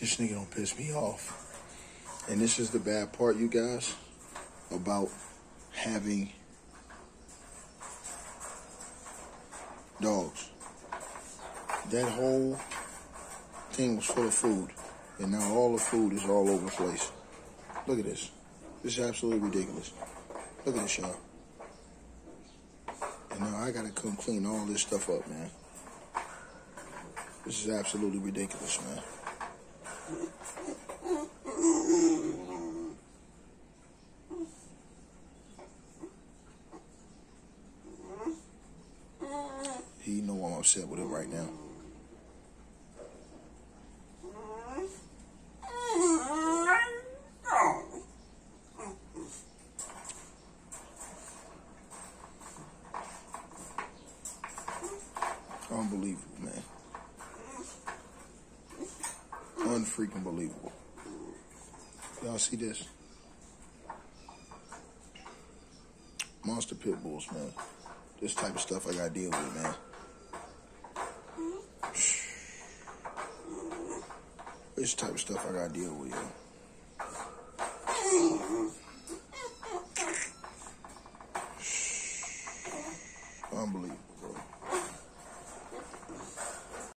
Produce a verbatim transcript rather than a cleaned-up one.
This nigga don't piss me off. And this is the bad part, you guys, about having dogs. That whole thing was full of food, and now all the food is all over the place. Look at this. This is absolutely ridiculous. Look at this, y'all. And now I gotta come clean all this stuff up, man. This is absolutely ridiculous, man. He know I'm upset with him right now. Unbelievable, man. Unfreaking believable. Y'all see this? Monster pit bulls, man. This type of stuff I gotta deal with, man. This type of stuff I gotta deal with, yo. Unbelievable.